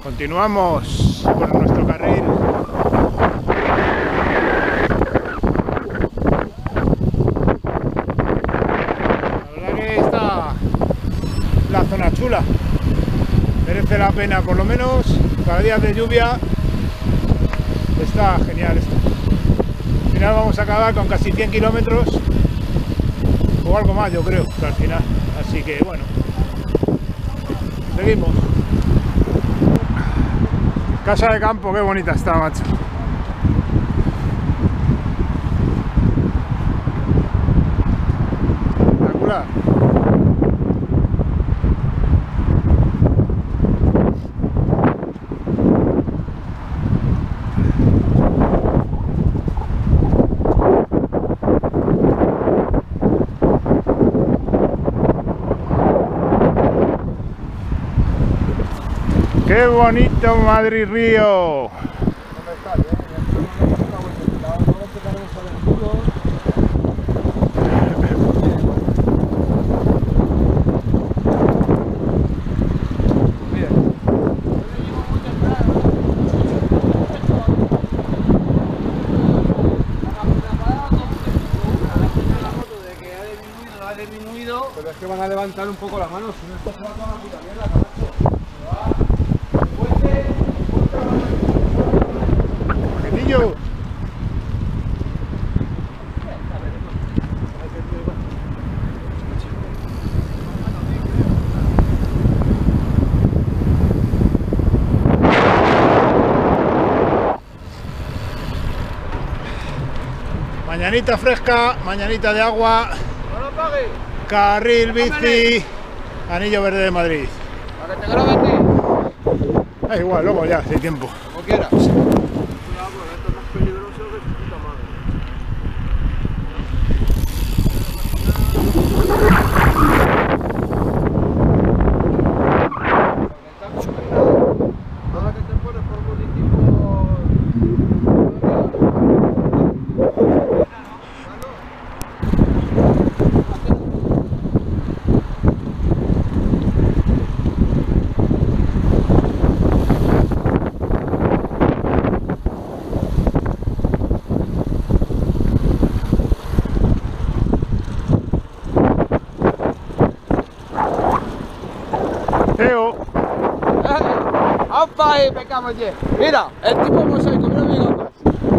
Continuamos por nuestro carril. La verdad que está la zona chula. Merece la pena, por lo menos para días de lluvia. Está genial esto. Al final vamos a acabar con casi 100 kilómetros o algo más, yo creo, al final. Así que bueno, seguimos. Casa de campo, qué bonita está, macho. Espectacular. ¡Qué bonito Madrid-Río! Pero es que van a levantar un poco la mano, si no esto se va toda la puta mierda, carajo. ¡Paquetillo! Mañanita fresca, mañanita de agua. Carril bici, Anillo Verde de Madrid. ¿Para que te grabe a ti? Da igual, luego ya, si hay tiempo. Como quieras. Esto es más peligroso que su puta madre. Ahora que te pones por municipio. ¡Opa! Ahí me cago en 10. Mira, el tipo mosaico, mira mi gafas.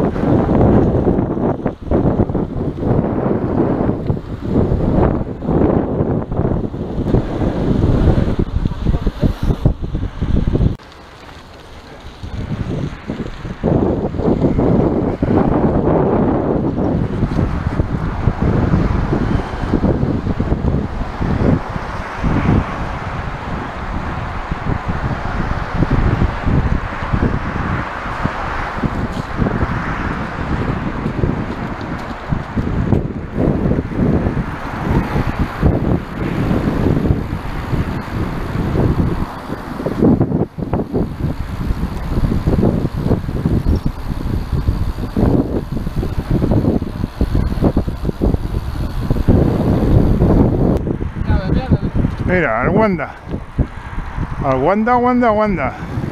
Mira, al Wanda. Al Wanda, Wanda, Wanda.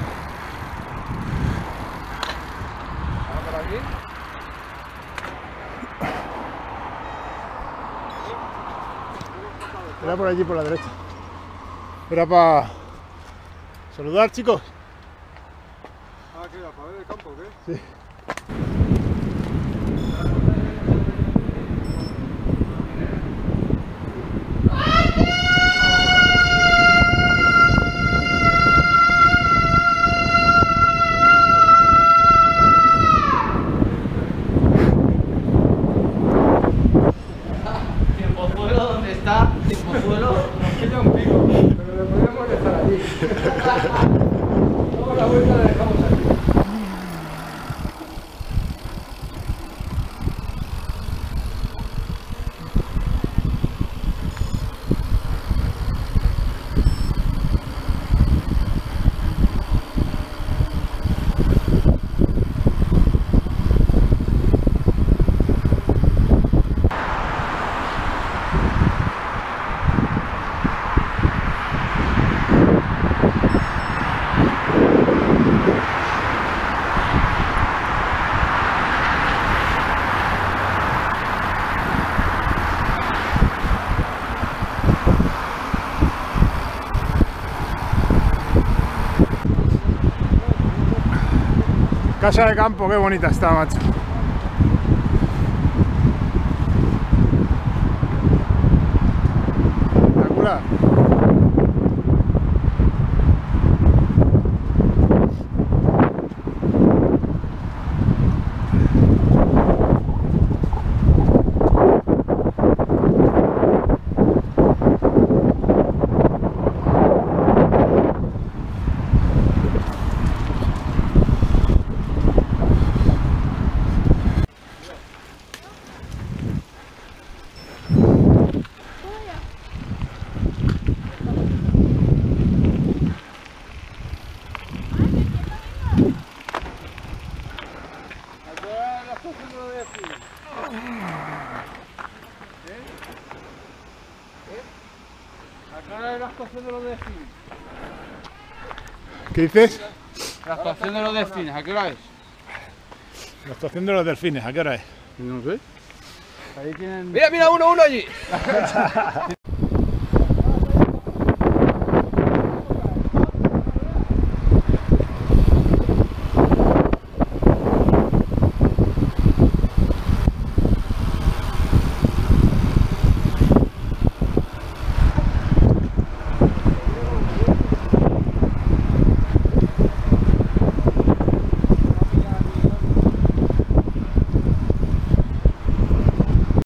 ¿Ahora por aquí? Era por allí, por la derecha. Era para saludar, chicos. Ah, ¿qué era? ¿Para ver el campo o qué? Sí. ¿Dónde está? ¿Timpozuelo? Nos pilla un pico, pero le podemos dejar allí. Luego la vuelta la dejamos aquí. Casa de campo, qué bonita está, macho. Espectacular. ¿Qué dices? La actuación de los delfines, ¿a qué hora es? La actuación de los delfines, ¿a qué hora es? No sé. Ahí tienen... Mira, mira, uno allí.